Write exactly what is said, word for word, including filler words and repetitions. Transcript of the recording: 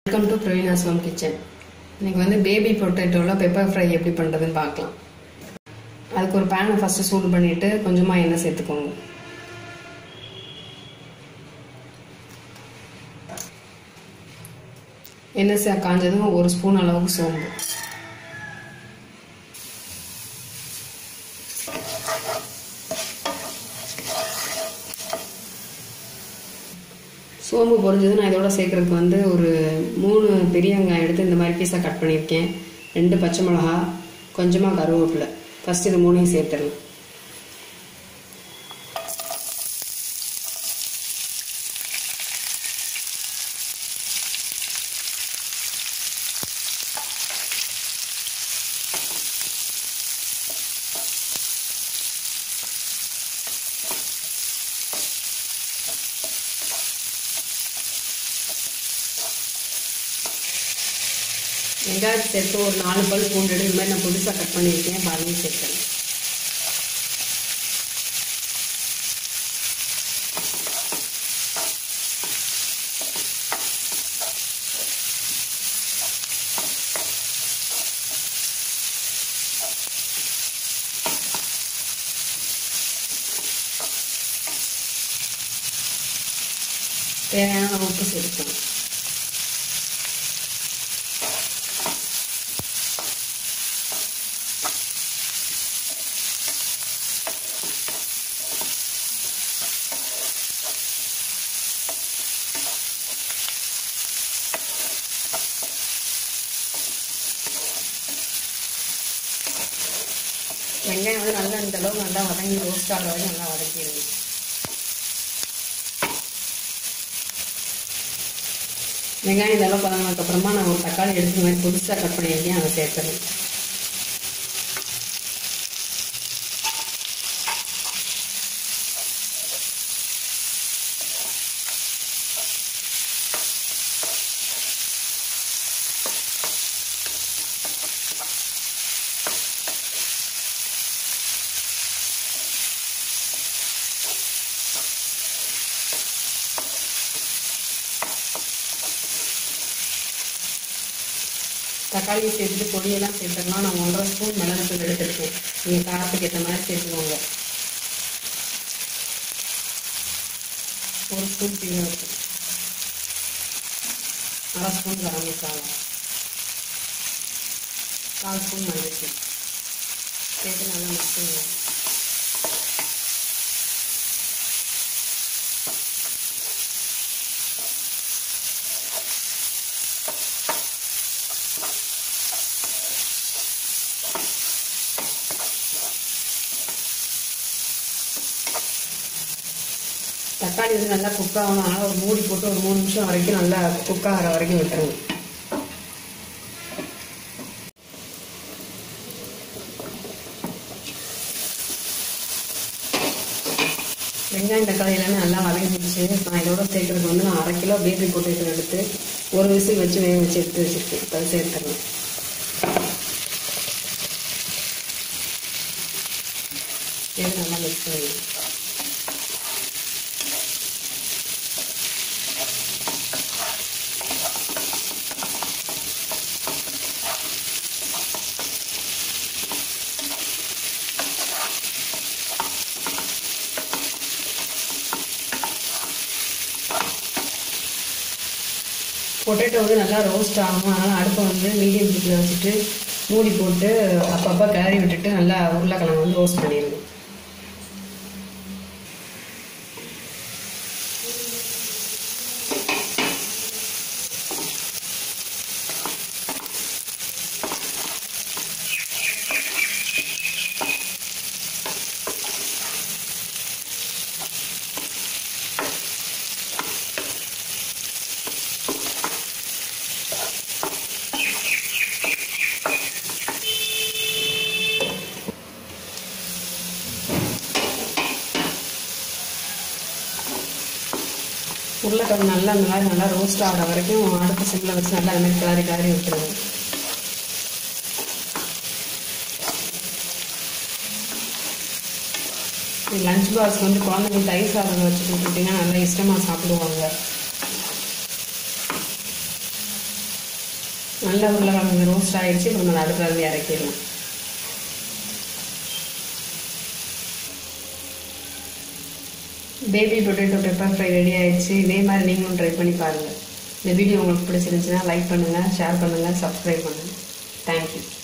Welcome to Praveena's home kitchen. இன்னைக்கு வந்து baby பொட்டேட்டோவில் pepper fry எப்படி பண்ணுறதுன்னு பார்க்கலாம். அதுக்கு ஒரு பேனை ஃபஸ்ட்டு சூடு பண்ணிவிட்டு கொஞ்சமாக எண்ணெய் சேர்த்துக்கோங்க. எண்ணெய் சே காஞ்சதும் ஒரு ஸ்பூன் அளவுக்கு சோம்பு, சோம்பு பொரிஞ்சது நான் இதோட சேர்க்கறதுக்கு வந்து ஒரு மூணு பெரிய வெங்காயம் எடுத்து இந்த மாதிரி பீஸாக கட் பண்ணியிருக்கேன். ரெண்டு பச்சை மிளகா, கொஞ்சமாக கருவேப்பிலை. ஃபஸ்ட்டு இது மூணையும் சேர்த்துடலாம். வெங்காயத்தை சேர்த்து ஒரு நாலு பல் பூண்டு இந்த மாதிரி நான் புதுசாக கட் பண்ணியிருக்கேன். பாருங்க சேர்த்துறேன். தேவையான உப்பு சேர்த்துக்கணும். வெங்காயம் வந்து நல்லா இந்த அளவுக்கு நல்லா வதங்கி ரோஸ்ட் ஆகிற வரைக்கும் நல்லா வதக்கிடுங்க. வெங்காயம் இந்த அளவுக்கு வதங்கினதுக்கப்புறமா நான் ஒரு தக்காளி எடுத்து மாதிரி புதுசாக கட் பண்ணியிருக்கேன், அதை சேர்த்துறேன். தக்காளியை சேர்த்துட்டு பொடியெல்லாம் சேர்த்துக்கலாம். நான் ஒன்றரை ஸ்பூன் மிளகுத்தூள் எடுத்துருக்கேன். நீங்கள் காரத்துக்கு ஏற்ற மாதிரி சேர்த்துக்கோங்க. ஒரு ஸ்பூன் சீரகம், அரை ஸ்பூன் கரம் மசாலா, கால் ஸ்பூன் மஞ்சள் சேர்த்து நல்லா மிக்ஸ் பண்ணுவோம். தக்காளி வந்து நல்லா குக் ஆகணும். ஆனால் ஒரு மூடி போட்டு ஒரு மூணு நிமிஷம் வரைக்கும் நல்லா குக் ஆகிற வரைக்கும் விட்டுருங்க. வெங்காயம் தக்காளி எல்லாமே நல்லா வதங்கிடுச்சு. நான் இதோட சேர்க்கறதுக்கு வந்து நான் அரை கிலோ பேபி பொட்டேட்டோ எடுத்து ஒரு விசில் வச்சு வேக வச்சு எடுத்து வச்சுருக்கேன். அதை சேர்த்துறேன். சேர்த்து நல்லா மிக்ஸ் பண்ணி பொட்டேட்டோ வந்து நல்லா ரோஸ்ட் ஆகும். அதனால் அடுப்பை வந்து மீடியம் ஹீட்டில் வச்சுட்டு மூடி போட்டு அப்பப்போ கிளறி விட்டுட்டு நல்லா உருளைக்கிழங்கு வந்து ரோஸ்ட் பண்ணிடுங்க. உருளைக்கிழங்கு நல்லா அந்த மாதிரி நல்லா ரோஸ்ட் ஆகிற வரைக்கும் அடுப்பு சிம்மில் வச்சு நல்லா அந்த மாதிரி கிளறி கிளறி விட்டுருங்க. லஞ்ச் பாக்ஸ் வந்து குழந்தைங்களுக்கு தயிர் சாதம் வச்சு கொடுத்துட்டிங்கன்னா நல்லா இஷ்டமாக சாப்பிடுவாங்க. நல்லா உருளைக்கிழங்கு ரோஸ்ட் ஆகிடுச்சு. இப்போ நம்ம அடுப்பில் இருந்து இறக்கிடலாம். Baby potato pepper fry ready ஆகிடுச்சு. இதே மாதிரி நீங்களும் ட்ரை பண்ணி பாருங்கள். இந்த வீடியோ உங்களுக்கு பிடிச்சிருந்துச்சுன்னா லைக் பண்ணுங்கள், ஷேர் பண்ணுங்கள், சப்ஸ்கிரைப் பண்ணுங்கள். தேங்க்யூ.